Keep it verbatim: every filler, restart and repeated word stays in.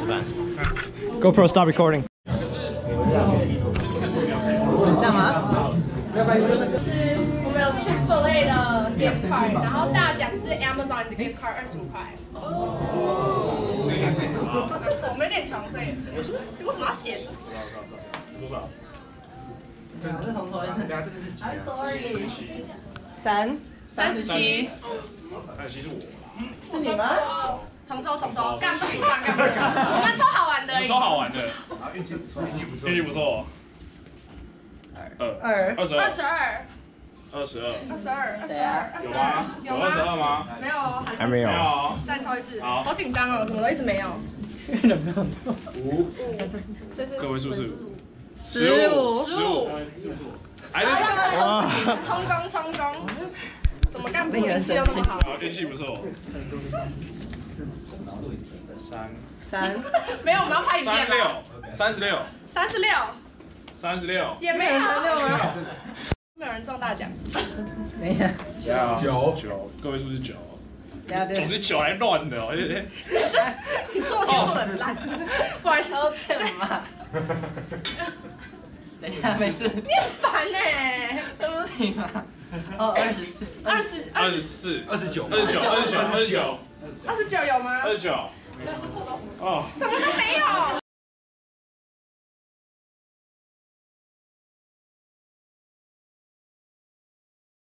吃饭。GoPro stop recording。 干嘛？ 就是我们有 Chick-fil-A 的 gift card， 然后大奖是 Amazon 的 gift card 二十五块。哦。我们有点穷，所以为什么要写？ 多少？ 这是从头一次。 对啊，这个是几啊？ Sorry。 三三十七。 三十七是我。 是你吗？ 重抽重抽，干不不干干不干，我们超好玩的。 超好玩的。啊，运气不错，运气不错，运气不错。二二二十二十二。 二十二。 二十二。 谁啊？ 有吗？有二十二吗？ 没有哦， 还没有。 没有。 再抽一次。 好。 好紧张哦，怎么都一直没有。 人没有多。 五。 这是个位数是十五。 十五。 哎， 哇！冲攻冲攻。怎么干部运气又那么好？ 运气不错。三三。 没有，我们要拍影片。 三六。三十六。 三十六。 三十六。 也没有三六吗？ 没有人中大奖。 等一下。 九九，个位数是九。总是九来乱的哦。 你做题做的很烂，不好意思， 道歉嘛。等一下，没事。 你很烦哎。 对不起嘛。哦，二十四。 二十。 二十四。 二十九。 二十九。二十九。二十九。 二十九有吗？ 二十九。哦。 怎么都没有？